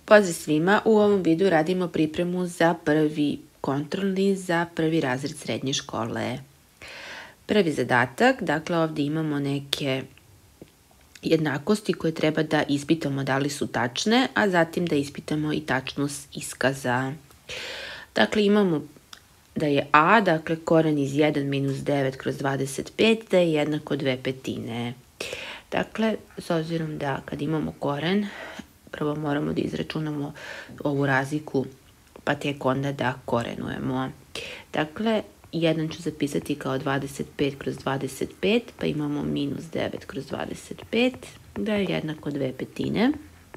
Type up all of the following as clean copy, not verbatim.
Pozdrav svima, u ovom videu radimo pripremu za prvi kontrolni za prvi razred srednje škole. Prvi zadatak, dakle ovdje imamo neke jednakosti koje treba da ispitamo da li su tačne, a zatim da ispitamo i tačnost iskaza. Dakle imamo da je a, dakle koren iz 1 minus 9 kroz 25, da je jednako 2/5. Dakle, s obzirom da kad imamo koren, prvo moramo da izračunamo ovu razliku, pa tek onda da korenujemo. Dakle, 1 ću zapisati kao 25 kroz 25, pa imamo minus 9 kroz 25, da je jednako 2/5.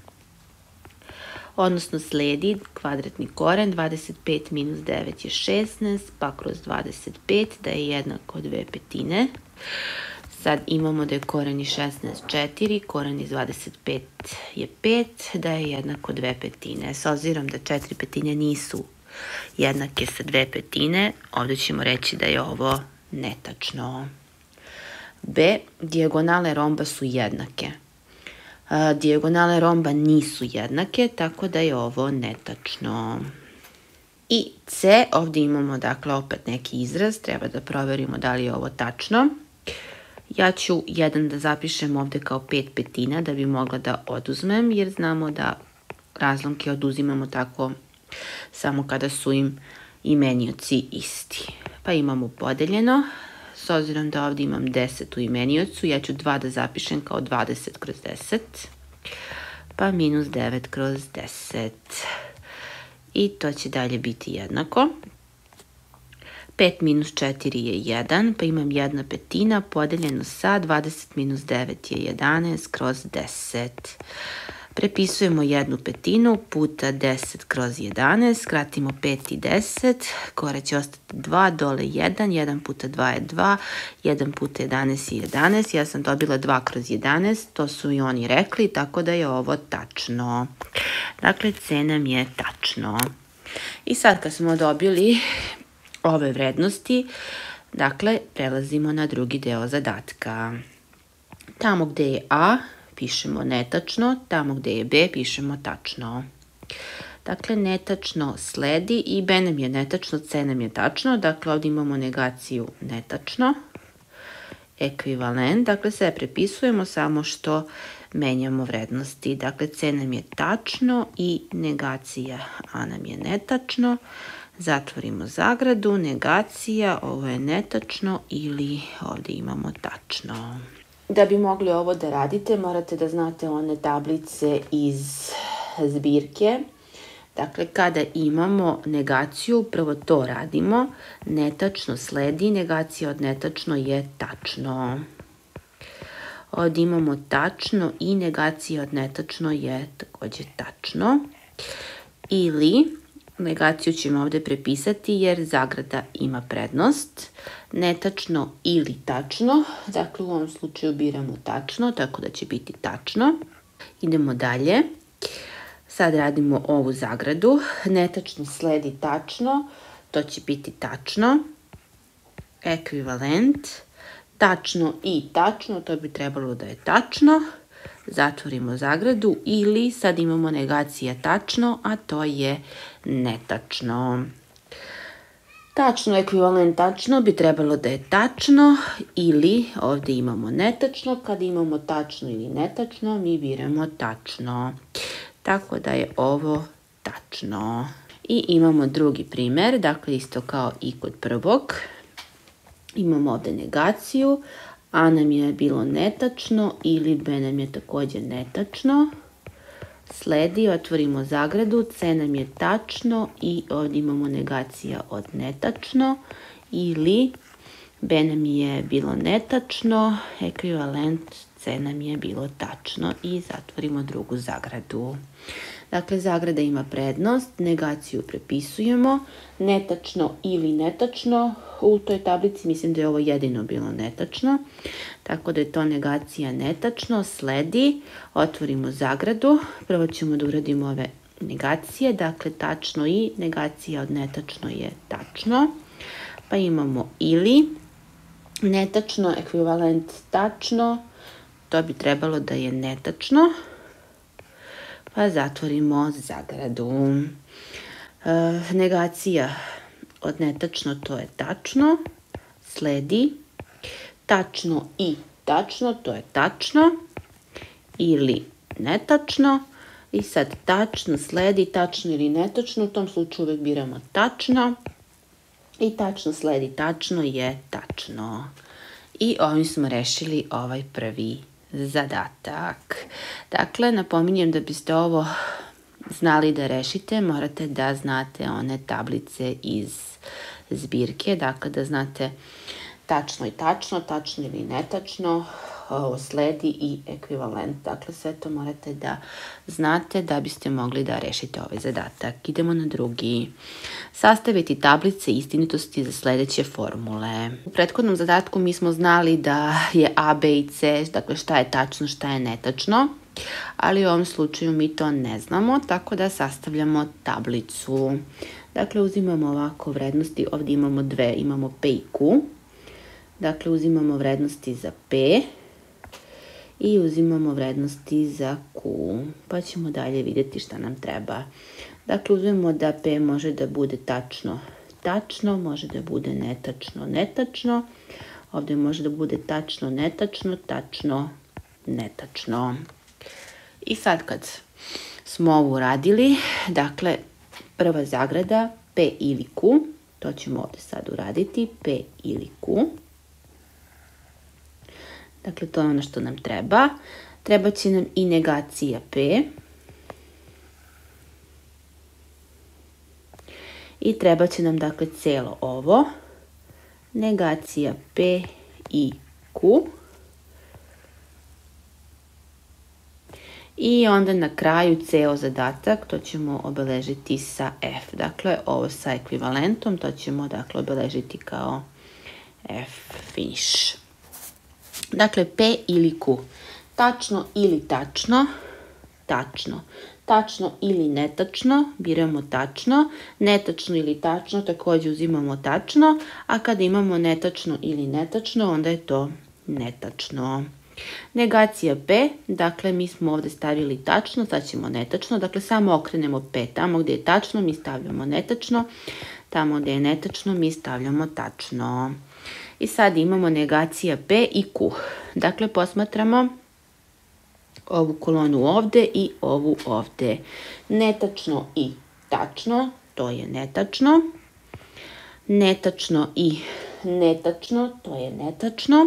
Odnosno sledi kvadratni koren, 25 minus 9 je 16, pa kroz 25, da je jednako 2/5. Sad imamo da je koren iz 16 4, koren iz 25 je 5, da je jednako 2/5. S obzirom da 4/5 nisu jednake sa 2/5, ovdje ćemo reći da je ovo netačno. B. Dijagonale romba su jednake. Dijagonale romba nisu jednake, tako da je ovo netačno. I C. Ovdje imamo dakle opet neki izraz, treba da proverimo da li je ovo tačno. Ja ću 1 da zapišem ovdje kao 5/5 da bi mogla da oduzmem, jer znamo da razlomke oduzimamo tako samo kada su im imenioci isti. Pa imamo podeljeno, s obzirom da ovdje imam 10 u imeniocu, ja ću 2 da zapišem kao 20 kroz 10, pa minus 9 kroz 10. I to će dalje biti jednako. 5 minus 4 je 1, pa imam 1/5 podeljeno sa 20 minus 9 je 11 kroz 10. Prepisujemo 1/5 puta 10 kroz 11, skratimo 5 i 10, gore će ostati 2, dole 1, 1 puta 2 je 2, 1 puta 11 je 11, ja sam dobila 2 kroz 11, to su i oni rekli, tako da je ovo tačno. Dakle, C nam je tačno. I sad kad smo dobili ove vrednosti, dakle, prelazimo na drugi deo zadatka. Tamo gdje je A, pišemo netačno, tamo gdje je B, pišemo tačno. Dakle, netačno sledi i B nam je netačno, C nam je tačno. Dakle, ovdje imamo negaciju netačno, ekvivalent, dakle, sve prepisujemo, samo što menjamo vrednosti. Dakle, C nam je tačno i negacija A nam je netačno. Zatvorimo zagradu, negacija, ovo je netačno ili ovdje imamo tačno. Da bi mogli ovo da radite, morate da znate one tablice iz zbirke. Dakle, kada imamo negaciju, prvo to radimo. Netačno sledi, negacija od netačno je tačno. Ovdje imamo tačno i negacija od netačno je također tačno. Ili negaciju ćemo ovdje prepisati jer zagrada ima prednost. Netačno ili tačno, dakle u ovom slučaju biramo tačno, tako da će biti tačno. Idemo dalje. Sad radimo ovu zagradu. Netačno sledi tačno, to će biti tačno. Ekvivalent. Tačno i tačno, to bi trebalo da je tačno. Zatvorimo zagradu ili sad imamo negacija tačno, a to je netačno. Tačno, ekvivalent tačno bi trebalo da je tačno ili ovdje imamo netačno. Kad imamo tačno ili netačno, mi biramo tačno. Tako da je ovo tačno. I imamo drugi primjer, dakle isto kao i kod prvog. Imamo ovdje negaciju. A nam je bilo netačno ili B nam je također netačno. Sledi, otvorimo zagradu, C nam je tačno i ovdje imamo negacija od netačno. Ili B nam je bilo netačno, ekvivalent C nam je bilo tačno i zatvorimo drugu zagradu. Dakle, zagrada ima prednost, negaciju prepisujemo, netačno ili netačno. U toj tablici mislim da je ovo jedino bilo netačno, tako da je to negacija netačno, sledi, otvorimo zagradu, prvo ćemo da uradimo ove negacije, dakle tačno i negacija od netačno je tačno, pa imamo ili, netačno, ekvivalent tačno, to bi trebalo da je netačno, pa zatvorimo zagradu. Negacija od netačno, to je tačno, sledi tačno i tačno, to je tačno ili netačno. I sad tačno sledi tačno ili netačno, u tom slučaju uvijek biramo tačno. I tačno sledi tačno je tačno. I ovim smo rešili ovaj prvi zadatak. Dakle, napominjem da biste ovo znali da rešite, morate da znate one tablice iz zbirke, dakle da znate tačno i tačno, tačno ili netačno, ovo sledi i ekvivalent. Dakle, sve to morate da znate da biste mogli da rešite ovaj zadatak. Idemo na drugi. Sastaviti tablice istinitosti za sledeće formule. U prethodnom zadatku mi smo znali da je A, B i C, dakle šta je tačno, šta je netačno, ali u ovom slučaju mi to ne znamo, tako da sastavljamo tablicu. Dakle, uzimamo ovako vrednosti, ovdje imamo dve, imamo P i Q. Dakle, uzimamo vrednosti za P i uzimamo vrednosti za Q, pa ćemo dalje vidjeti šta nam treba. Dakle, uzmemo da P može da bude tačno, tačno, može da bude netačno, netačno. Ovdje može da bude tačno, netačno, tačno, netačno. I sad kad smo ovo uradili, dakle, prva zagrada P ili Q, to ćemo ovdje sad uraditi, P ili Q. Dakle, to je ono što nam treba. Treba će nam i negacija P. I treba će nam, dakle, celo ovo. Negacija P i Q. I onda na kraju ceo zadatak, to ćemo obeležiti sa F. Dakle, ovo sa ekvivalentom, to ćemo, dakle, obeležiti kao F finish. Dakle, P ili Q. Tačno ili tačno, tačno. Tačno ili netačno, biramo tačno. Netačno ili tačno, također uzimamo tačno. A kada imamo netačno ili netačno, onda je to netačno. Negacija P, dakle mi smo ovdje stavili tačno, sad ćemo netačno. Dakle, samo okrenemo P. Tamo gdje je tačno, mi stavljamo netačno. Tamo gdje je netačno, mi stavljamo tačno. I sad imamo negacija P i Q. Dakle, posmatramo ovu kolonu ovdje i ovu ovdje. Netačno i tačno, to je netačno. Netačno i netačno, to je netačno.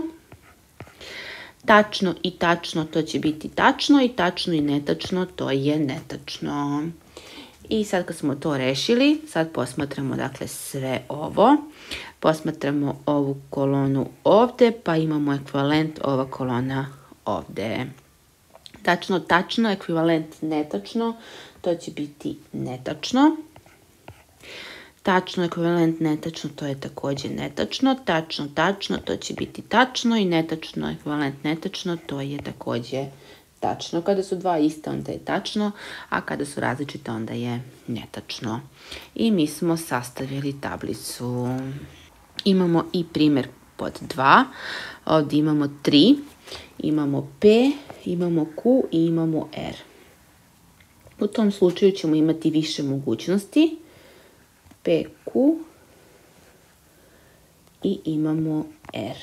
Tačno i tačno, to će biti tačno i tačno i netačno, to je netačno. I sad kad smo to rešili, sad posmatramo, dakle, sve ovo. Posmatramo ovu kolonu ovdje, pa imamo ekvivalent ova kolona ovdje. Tačno, tačno, ekvivalent netačno, to će biti netačno. Tačno, ekvivalent netačno, to je također netačno. Tačno, tačno, to će biti tačno i netačno, ekvivalent netačno, to je također tačno. Kada su dva ista, onda je tačno, a kada su različite, onda je netačno. I mi smo sastavili tablicu. Imamo i primjer pod 2. Ovdje imamo 3. Imamo P, imamo Q i imamo R. U tom slučaju ćemo imati više mogućnosti. P, Q i imamo R.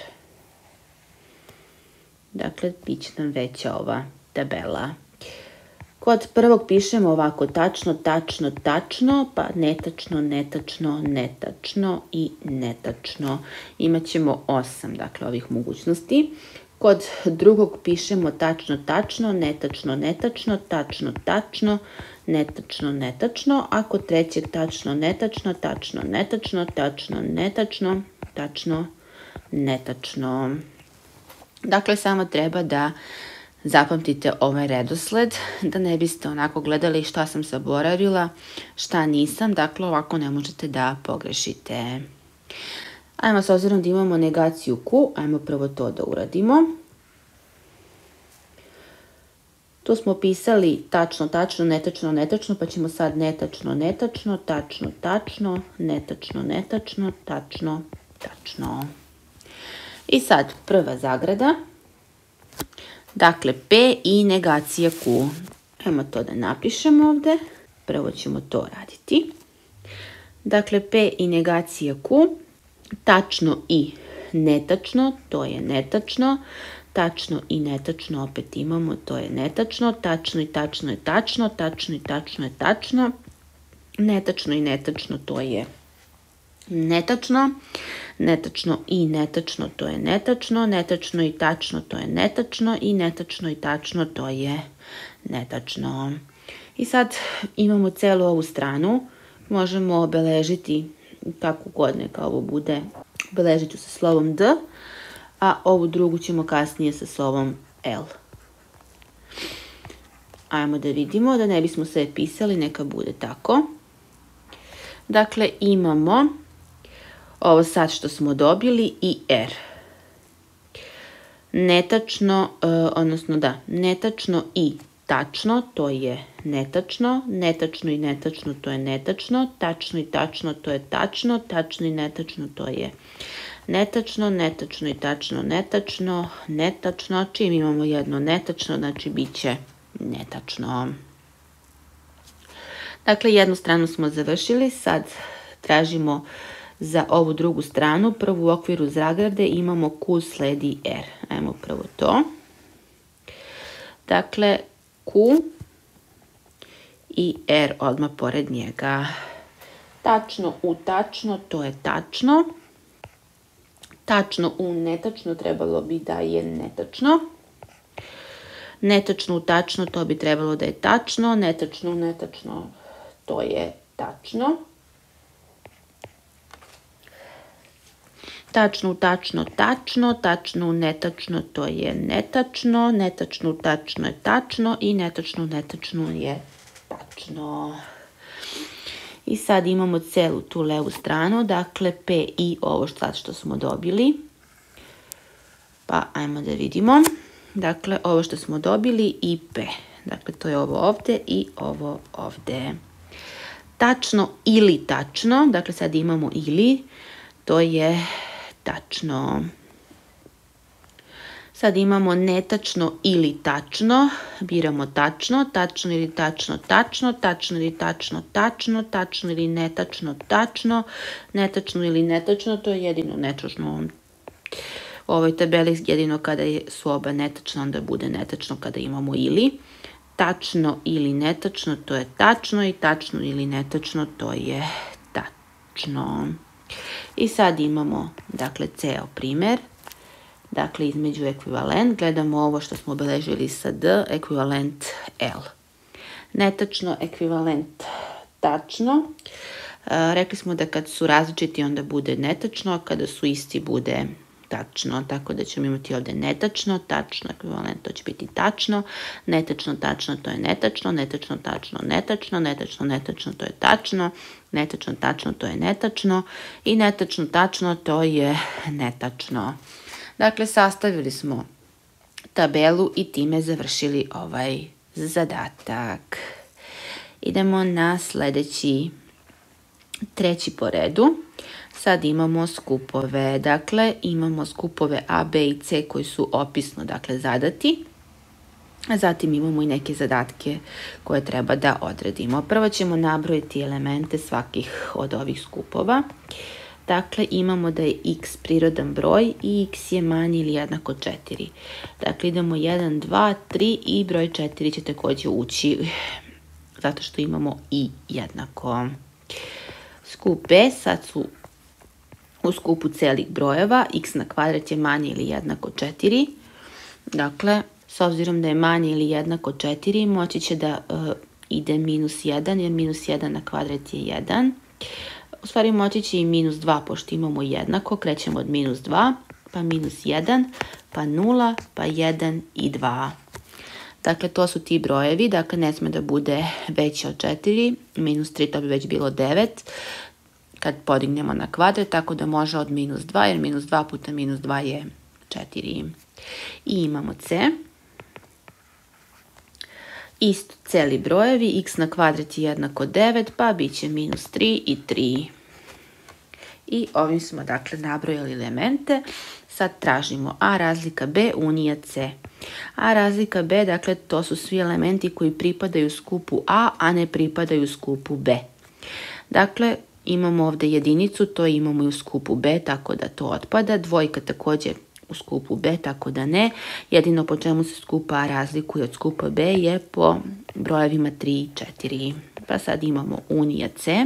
Dakle, bit će nam veća ova tabela. Kod prvog pišemo ovako tačno, tačno, tačno, pa netačno, netačno, netačno i netačno. Imaćemo 8, dakle, ovih mogućnosti. Kod drugog pišemo tačno, tačno, netačno, netačno, tačno, tačno, netačno, netačno, a kod trećeg tačno, netačno, tačno, netačno, tačno, netačno, tačno, netačno. Dakle, samo treba da zapamtite ovaj redosled, da ne biste onako gledali šta sam zaboravila, šta nisam, dakle ovako ne možete da pogrešite. Ajmo, s obzirom da imamo negaciju Q, ajmo prvo to da uradimo. Tu smo pisali tačno, tačno, netačno, netačno, pa ćemo sad netačno, netačno, tačno, tačno, netačno, netačno, tačno, tačno. I sad prva zagrada. Dakle, P i negacija Q. Ajmo to da napišemo ovde. Prvo ćemo to raditi. Dakle, P i negacija Q. Tačno i netačno, to je netačno. Tačno i netačno opet imamo, to je netačno. Tačno i tačno je tačno. Tačno i tačno je tačno. Netačno i netačno, to je netačno. Netačno i netačno, to je netačno. Netačno i tačno, to je netačno. I netačno i tačno, to je netačno. I sad imamo celu ovu stranu. Možemo obeležiti kako god neka ovo bude. Obeležit ću sa slovom D, a ovu drugu ćemo kasnije sa slovom L. Ajmo da vidimo, da ne bismo sve pisali, neka bude tako. Dakle, imamo ovo sad što smo dobili i R. Netačno, odnosno da, netačno i tačno, to je netačno. Netačno i netačno, to je netačno. Tačno i tačno, to je tačno. Tačno i netačno, to je netačno. Netačno i tačno, netačno. Netačno, čim imamo jedno netačno, znači bit će netačno. Dakle, jednu stranu smo završili, sad tražimo za ovu drugu stranu. Prvo u okviru zagrade imamo Q sledi R. Ajmo prvo to. Dakle, Q i R odmah pored njega. Tačno u tačno, to je tačno. Tačno u netačno trebalo bi da je netačno. Netačno u tačno, to bi trebalo da je tačno. Netačno u netačno, to je tačno. Tačno u tačno, tačno. Tačno u netačno, to je netačno. Netačno u tačno je tačno. I netačno u netačno je tačno. I sad imamo celu tu levu stranu. Dakle, P i ovo što smo dobili. Pa ajmo da vidimo. Dakle, ovo što smo dobili i P. Dakle, to je ovo ovde i ovo ovde. Tačno ili tačno. Dakle, sad imamo ili. To je tačno. Sad imamo netačno ili tačno. Biramo tačno. Tačno ili tačno, tačno. Tačno ili tačno, tačno. Tačno ili netačno, tačno. Netačno ili netačno, to je jedino netačno. U ovoj tabeli jedino kada su oba netačna, onda bude netačno kada imamo ili. Tačno ili netačno, to je tačno. I tačno ili netačno, to je tačno. I sad imamo, dakle, ceo primer. Dakle, između ekvivalent, gledamo ovo što smo obeležili sa D, ekvivalent L. Netačno, ekvivalent tačno. Rekli smo da kad su različiti onda bude netačno, a kada su isti bude tačno. Tako da ćemo imati ovde netačno, tačno, ekvivalent, to će biti tačno. Netačno, tačno, to je netačno. Netačno, tačno, netačno. Netačno, netačno, to je tačno. Netačno, tačno, to je netačno. I netačno, tačno, to je netačno. Dakle, sastavili smo tabelu i time završili ovaj zadatak. Idemo na sledeći, treći po redu. Sad imamo skupove. Dakle, imamo skupove A, B i C koji su opisno, dakle, zadati. Zatim imamo i neke zadatke koje treba da odredimo. Prvo ćemo nabrojiti elemente svakih od ovih skupova. Dakle, imamo da je x prirodan broj i x je manji ili jednako 4. Dakle, idemo 1, 2, 3 i broj 4 će takođe ući zato što imamo i jednako. Skup B, sad su u skupu celih brojeva, x na kvadrat je manje ili jednako 4. Dakle, s obzirom da je manje ili jednako 4, moći će da ide minus 1, jer minus 1 na kvadrat je 1. U stvari moći će i minus 2, pošto imamo jednako. Krećemo od minus 2, pa minus 1, pa 0, pa 1 i 2. Dakle, to su ti brojevi. Dakle, ne sme da bude veće od 4. Minus 3, to bi već bilo 9. Kad podignemo na kvadrat, tako da može od minus 2, jer minus 2 puta minus 2 je 4. I imamo C. Isto celi brojevi, x na kvadrat je jednako 9, pa bit će minus 3 i 3. I ovim smo dakle nabrojali elemente. Sad tražimo A razlika B unija C. A razlika B, dakle to su svi elementi koji pripadaju skupu A, a ne pripadaju skupu B. Dakle, imamo ovdje jedinicu, to imamo i u skupu B, tako da to otpada. Dvojka također u skupu B, tako da ne. Jedino po čemu se skupa A razlikuje od skupa B je po brojevima 3 i 4. Pa sad imamo unija C.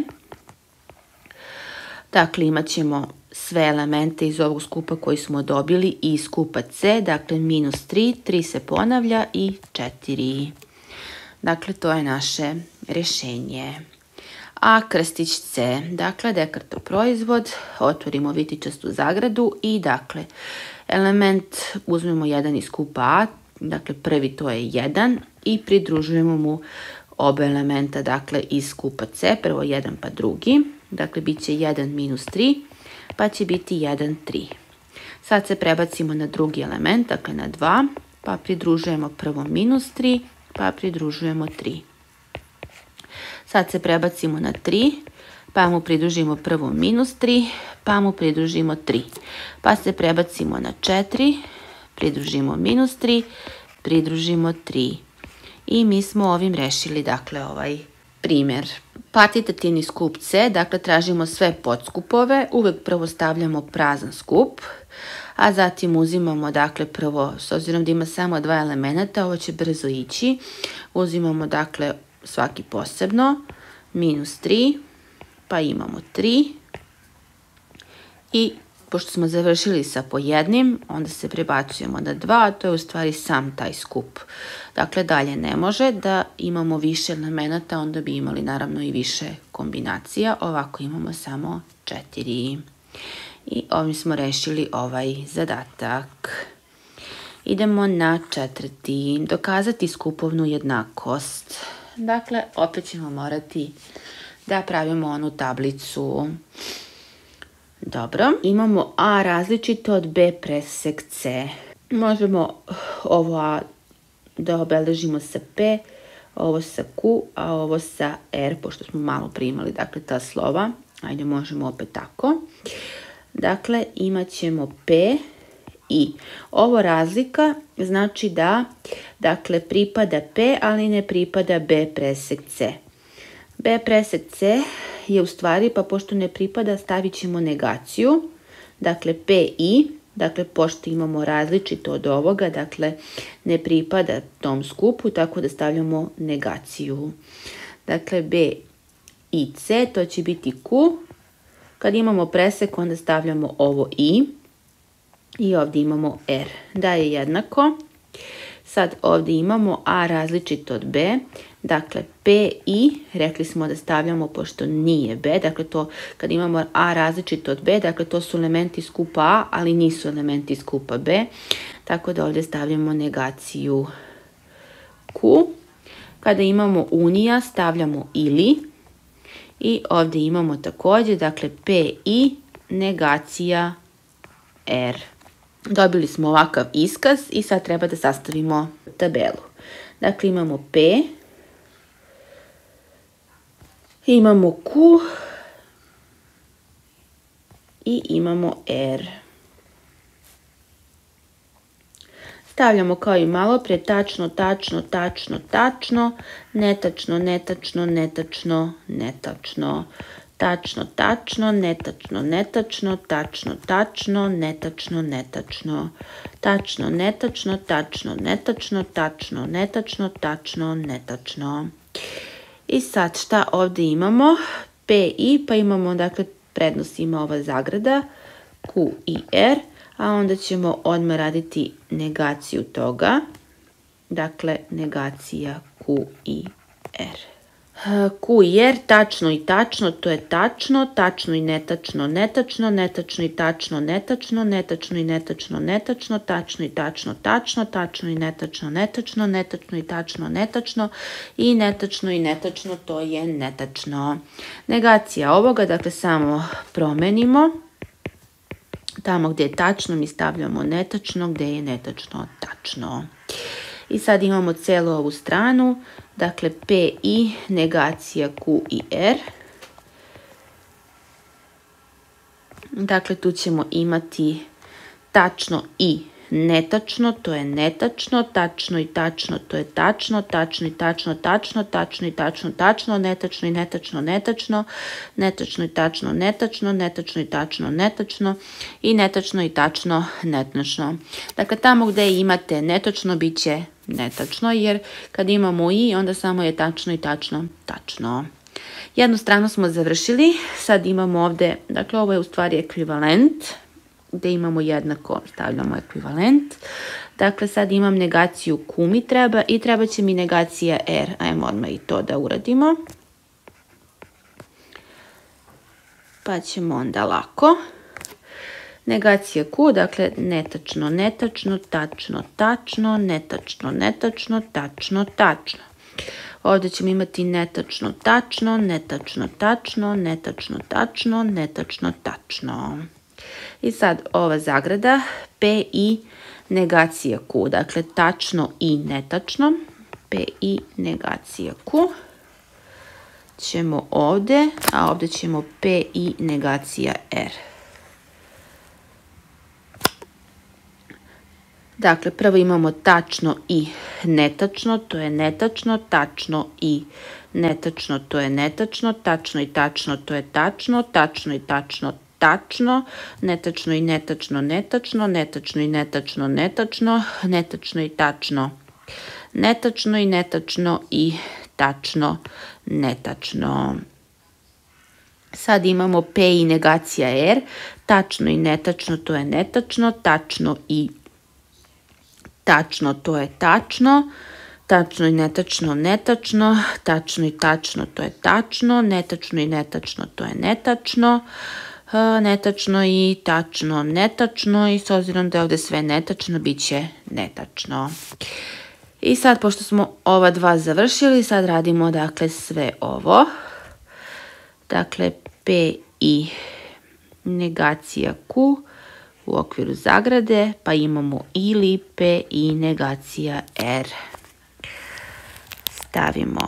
Dakle, imat ćemo sve elemente iz ovog skupa koji smo dobili i iz skupa C. Dakle, minus 3, 3 se ponavlja i 4. Dakle, to je naše rješenje. A krstić C, dakle Descartov proizvod, otvorimo vitičastu zagradu i dakle element uzmemo jedan iz skupa A, dakle prvi to je 1 i pridružujemo mu oba elementa dakle iz skupa C, prvo 1 pa drugi, dakle bit će 1 minus 3 pa će biti 1, 3. Sad se prebacimo na drugi element, dakle na 2, pa pridružujemo prvo minus 3 pa pridružujemo 3. Sad se prebacimo na 3, pa mu pridružimo prvo minus 3, pa mu pridružimo 3. Pa se prebacimo na 4, pridružimo minus 3, pridružimo 3. I mi smo ovim rešili dakle ovaj primjer. Partitativni skup C, dakle tražimo sve podskupove, uvek prvo stavljamo prazan skup, a zatim uzimamo dakle prvo, s obzirom da ima samo dva elementa, ovo će brzo ići, uzimamo dakle svaki posebno, minus 3, pa imamo 3 i pošto smo završili sa po jednim, onda se prebacujemo na 2, a to je u stvari sam taj skup. Dakle, dalje ne može da imamo više elemenata, onda bi imali naravno i više kombinacija, ovako imamo samo 4. I ovim smo rešili ovaj zadatak. Idemo na 4. Dokazati skupovnu jednakost. Dakle, opet ćemo morati da pravimo onu tablicu. Dobro, imamo A različito od B presek C. Možemo ovo A da obeležimo sa P, ovo sa Q, a ovo sa R, pošto smo malo primali dakle ta slova. Ajde, možemo opet tako. Dakle, imat ćemo P i ovo razlika znači da dakle pripada P, ali ne pripada B presek C. B presek C je u stvari, pa pošto ne pripada, stavit ćemo negaciju. Dakle, P i, dakle, pošto imamo različito od ovoga, dakle, ne pripada tom skupu, tako da stavljamo negaciju. Dakle, B i C, to će biti Q. Kad imamo presek, onda stavljamo ovo i ovdje imamo R. Da je jednako. Sad ovdje imamo A različito od B, dakle P i, rekli smo da stavljamo pošto nije B, dakle to kad imamo A različito od B, dakle to su elementi skupa A, ali nisu elementi skupa B, tako da ovdje stavljamo negaciju Q. Kada imamo unija, stavljamo ili i ovdje imamo također, dakle P i negacija R. Dobili smo ovakav iskaz i sad treba da sastavimo tabelu. Dakle, imamo P, imamo Q i imamo R. Stavljamo kao i malo prije tačno, tačno, tačno, tačno, netačno, netačno, netačno, netačno. Tačno, tačno, netačno, netačno, tačno, tačno, netačno, netačno, tačno, netačno, tačno, netačno, tačno, netačno, tačno, netačno. I sad šta ovdje imamo? P i, pa imamo, dakle, prednost ima ova zagrada, Q i R, a onda ćemo odmah raditi negaciju toga, dakle, negacija Q i R. Q i R, tačno i tačno, to je tačno, tačno i netačno, netačno, netačno i tačno, netačno, netačno i netačno, netačno, tačno i tačno, tačno, tačno i netačno, netačno, netačno i tačno, netačno i netačno i netačno, to je netačno. Negacija ovoga, dakle samo promenimo. Tamo gdje je tačno mi stavljamo netačno, gdje je netačno tačno. I sad imamo celu ovu stranu, dakle P i negacija Q i R. Dakle, tu ćemo imati tačno i netačno, to je netačno, tačno i tačno, to je tačno, tačno i tačno, tačno, tačno i tačno, tačno, netačno i netačno, netačno, netačno i tačno, netačno, netačno i tačno, netačno i netačno i tačno, netačno. Dakle, tamo gdje imate netočno, bit će netačno, jer kad imamo i, onda samo je tačno i tačno, tačno. Jednu stranu smo završili, sad imamo ovdje, dakle ovo je u stvari ekvivalent, gdje imamo jednako, stavljamo ekvivalent. Dakle, sad imam negaciju Q mi treba i treba će mi negacija R. Ajmo odmah i to da uradimo. Pa ćemo onda lako. Negacija Q, dakle netačno, netačno, tačno, tačno, netačno, netačno, tačno, tačno. Ovdje ćemo imati netačno, tačno, netačno, tačno, netačno, tačno, netačno, tačno. I sad ova zagrada P i negacija Q, dakle tačno i netačno, P i negacija Q ćemo ovdje, a ovdje ćemo P i negacija R. Dakle, prvo imamo tačno i netačno, to je netačno, tačno i netačno, to je netačno, tačno i tačno, to je tačno, tačno i tačno, tačno, netačno i netačno, netačno, netačno i netačno, netačno, netačno i tačno, netačno i netačno i tačno, netačno. Sad imamo P i negacija R, tačno i netačno, to je netačno, tačno i tačno, to je tačno, tačno i netačno, netačno, tačno i tačno, to je tačno, netačno i netačno, to je netačno, netačno i tačno, netačno i s obzirom da je ovdje sve netačno, bit će netačno. I sad, pošto smo ova dva završili, sad radimo dakle sve ovo. Dakle, P i negacija Q u okviru zagrade, pa imamo ili P i negacija R. Stavimo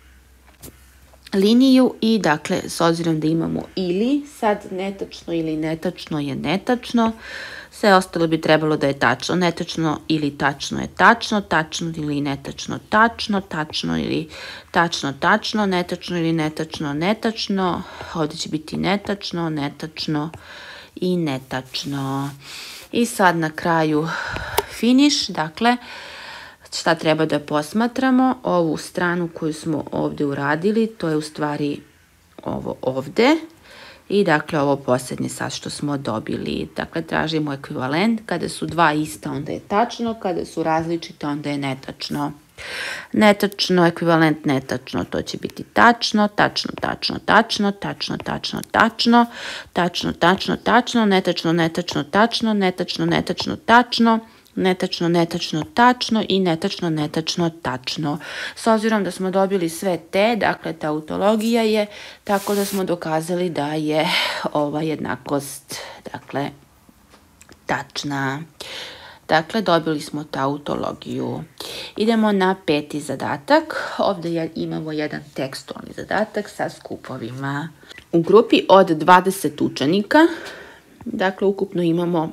liniju i dakle, s obzirom da imamo ili, sad netačno ili netačno je netačno, sve ostalo bi trebalo da je tačno. Netačno ili tačno je tačno, tačno ili netačno tačno, tačno ili tačno tačno, netačno ili netačno netačno, ovdje će biti netačno, netačno i netačno. I sad na kraju finish, dakle, šta treba da posmatramo? Ovu stranu koju smo ovdje uradili, to je u stvari ovo ovdje. I dakle ovo posljednje sad što smo dobili. Dakle, tražimo ekvivalent. Kada su dva ista, onda je tačno. Kada su različite, onda je netačno. Netačno, ekvivalent netačno, to će biti tačno, tačno, tačno, tačno, tačno, tačno, tačno, tačno, tačno, tačno, netačno, netačno, tačno, netačno, netačno, tačno, netačno, netačno, tačno i netačno, netačno, tačno. S obzirom da smo dobili sve te, dakle, tautologija je tako da smo dokazali da je ova jednakost, dakle, tačna. Dakle, dobili smo tautologiju. Idemo na 5. zadatak. Ovdje imamo jedan tekstualni zadatak sa skupovima. U grupi od 20 učenika, dakle, ukupno imamo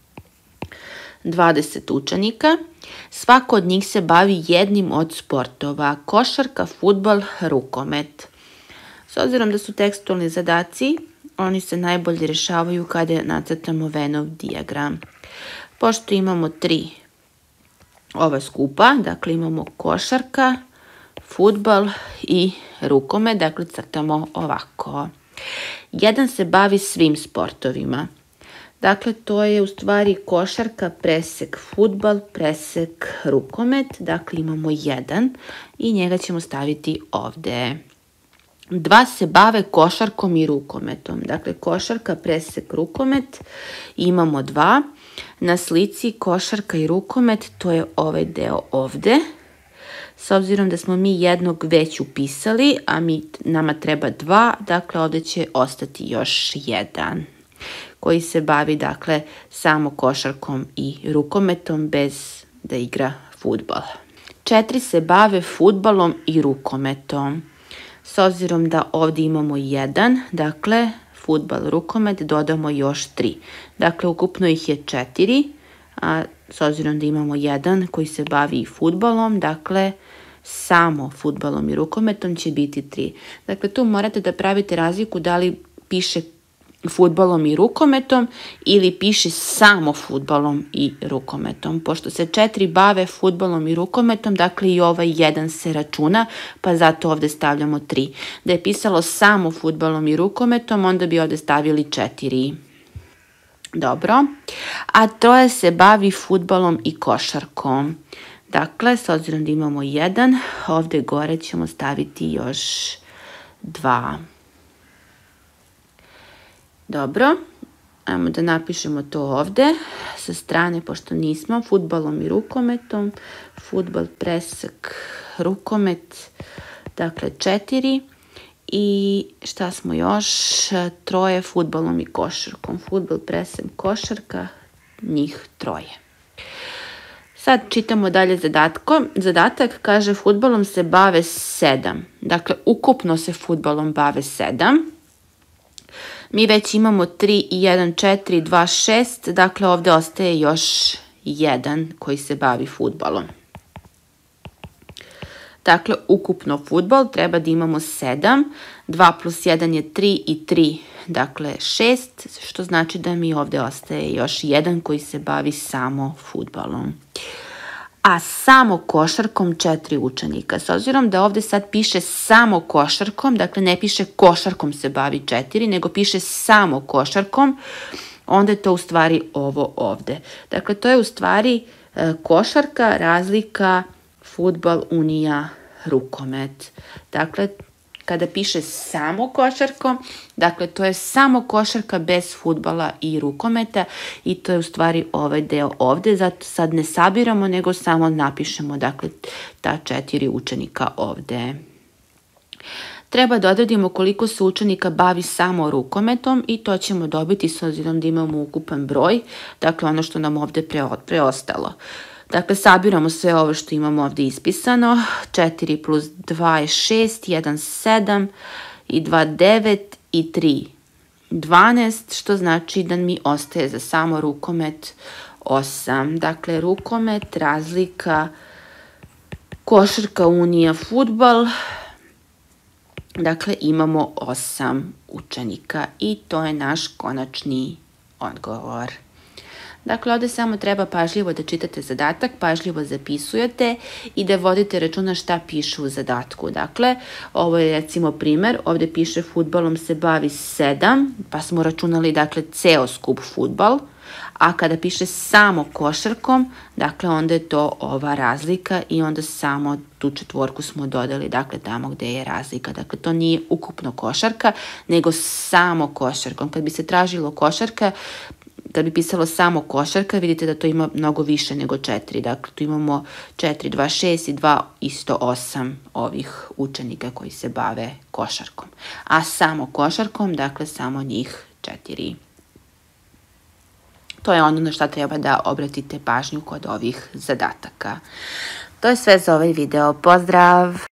20 učenika. Svako od njih se bavi jednim od sportova: košarka, fudbal, rukomet. S obzirom da su tekstualni zadaci, oni se najbolje rješavaju kada nacrtamo Venov dijagram. Pošto imamo 3 ova skupa, dakle imamo košarka, fudbal i rukomet, dakle crtamo ovako. Jedan se bavi svim sportovima. Dakle, to je u stvari košarka, presek, fudbal, presek, rukomet. Dakle, imamo 1 i njega ćemo staviti ovdje. 2 se bave košarkom i rukometom. Dakle, košarka, presek, rukomet. Imamo 2. Na slici košarka i rukomet, to je ovaj deo ovdje. S obzirom da smo mi jednog već upisali, a nama treba 2, dakle ovdje će ostati još 1. Koji se bavi, dakle, samo košarkom i rukometom bez da igra fudbal. 4 se bave fudbalom i rukometom. S obzirom da ovdje imamo 1, dakle, fudbal, rukomet, dodamo još 3. Dakle, ukupno ih je 4, a s obzirom da imamo jedan koji se bavi i fudbalom, dakle, samo fudbalom i rukometom će biti 3. Dakle, tu morate da pravite razliku da li piše fudbalom i rukometom ili piše samo fudbalom i rukometom. Pošto se 4 bave fudbalom i rukometom, dakle i ovaj jedan se računa, pa zato ovde stavljamo 3. Da je pisalo samo fudbalom i rukometom, onda bi ovde stavili 4. Dobro. A 3 se bavi fudbalom i košarkom. Dakle, s obzirom da imamo 1, ovde gore ćemo staviti još 2. Dobro, ajmo da napišemo to ovde sa strane, pošto nismo, fudbalom i rukometom, fudbal, presek, rukomet, dakle 4 i šta smo još, 3 fudbalom i košarkom, fudbal, presek, košarka, njih 3. Sad čitamo dalje zadatak, kaže fudbalom se bave 7, dakle ukupno se fudbalom bave 7. Mi već imamo 3 i 1, 4, 2, 6, dakle ovde ostaje još 1 koji se bavi fudbalom. Dakle, ukupno fudbal treba da imamo 7, 2 plus 1 je 3 i 3, dakle 6, što znači da mi ovde ostaje još 1 koji se bavi samo fudbalom. A samo košarkom 4 učenika. S obzirom da ovde sad piše samo košarkom, dakle ne piše košarkom se bavi 4, nego piše samo košarkom, onda je to u stvari ovo ovde. Dakle, to je u stvari košarka, razlika, fudbal, unija, rukomet. Dakle, kada piše samo košarkom, dakle to je samo košarka bez fudbala i rukometa i to je u stvari ovaj deo ovde, zato sad ne sabiramo nego samo napišemo dakle ta 4 učenika ovde. Treba da odredimo koliko se učenika bavi samo rukometom i to ćemo dobiti s obzirom da imamo ukupan broj, dakle ono što nam ovde preostalo. Dakle, sabiramo sve ovo što imamo ovde ispisano. 4 plus 2 je 6, 1 7 i 2 9 i 3 12, što znači da mi ostaje za samo rukomet 8. Dakle, rukomet, razlika, košarka, unija, fudbal. Dakle, imamo 8 učenika i to je naš konačni odgovor. Dakle, ovde samo treba pažljivo da čitate zadatak, pažljivo zapisujete i da vodite računa šta piše u zadatku. Dakle, ovo je recimo primer, ovde piše fudbalom se bavi 7, pa smo računali dakle ceo skup fudbal, a kada piše samo košarkom, dakle onda je to ova razlika i onda samo tu 4 smo dodali, dakle tamo gde je razlika. Dakle, to nije ukupno košarka, nego samo košarkom. Kad bi se tražilo košarka, kad bi pisalo samo košarka, vidite da to ima mnogo više nego 4. Dakle, tu imamo 4, 2, 6 i 2, isto 8 ovih učenika koji se bave košarkom. A samo košarkom, dakle, samo njih 4. To je ono na šta treba da obratite pažnju kod ovih zadataka. To je sve za ovaj video. Pozdrav!